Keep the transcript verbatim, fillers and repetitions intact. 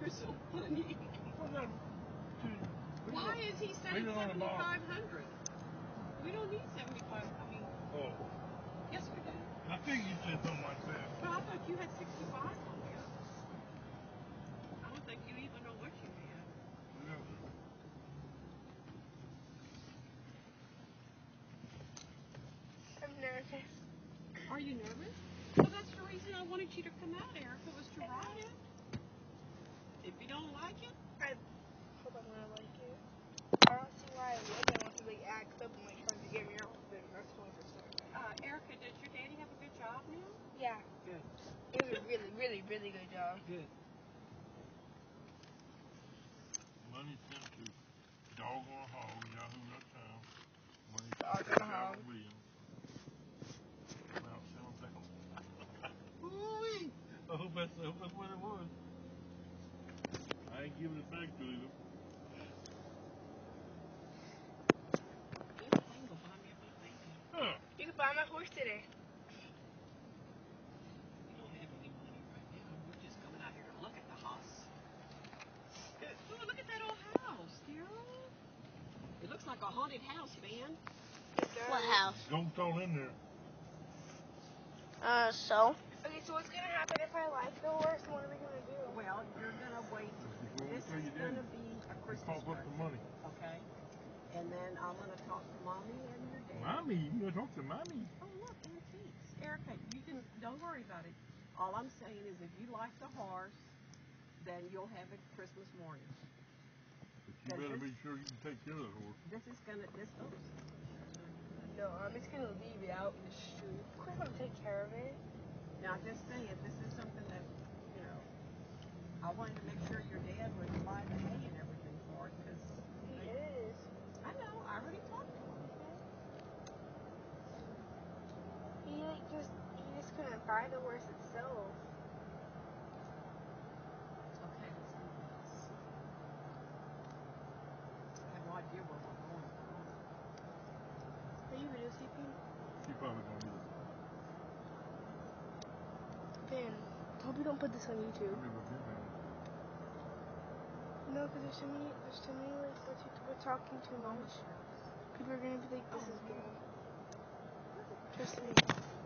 some money. Why is he saying seventy-five hundred? We don't need seventy-five. I mean, oh. Yes, we do. I think you said something like that. No, I thought you had sixty-five on there. I don't think you even know what you had. Yeah. I'm nervous. Are you nervous? Well, that's the reason I wanted you to come out, Erica, was to ride it. If you don't like it, I hope I'm gonna like it. I don't see why I would. I want to like act up and like trying to get me off of it. That's twenty percent. uh, Erica, does your daddy have a good job now? Yeah. Good. It was a really, really, really good job. Good. Money sent to Dog on a Hog, Yahoo dot com. Money Dog sent to on a Hog. Calvin Williams. About seven thousand. Ooh-wee. I hope that's, I hope that's what it was. I ain't giving it back to him. Huh. You can buy my horse today. We don't have any money right now. We're just coming out here to look at the house. Oh, look at that old house, Daryl. It looks like a haunted house, man. What house? Ghost all in there. Uh, so? Okay, so what's gonna happen if I like the horse? What are we gonna do? Well, you're gonna wait. This is gonna be a Christmas Pop up the money. okay? And then I'm gonna talk to mommy and your dad. Mommy? You gonna talk to mommy? Oh, look, antiques. Erica, you can, don't worry about it. All I'm saying is if you like the horse, then you'll have it Christmas morning. But you better this, be sure you can take care of the horse. This is gonna, this, oops. No, I'm just gonna leave it out in the street. Of course I'll take care of it. Now, just saying, this is something that, you know, I wanted to make sure your dad would buy the hay and everything for it, because... He is. I know, I already talked to him. He like just, he just couldn't buy the horse itself. Okay, let's do this. I have no idea where we're going. Are you videotaping? She probably gonna do it. Ben, hope you don't put this on YouTube. I mean, but then, No, because there's too many, there's too many, like, we're, too, we're talking too much. People are gonna be like, this is gay. Trust me.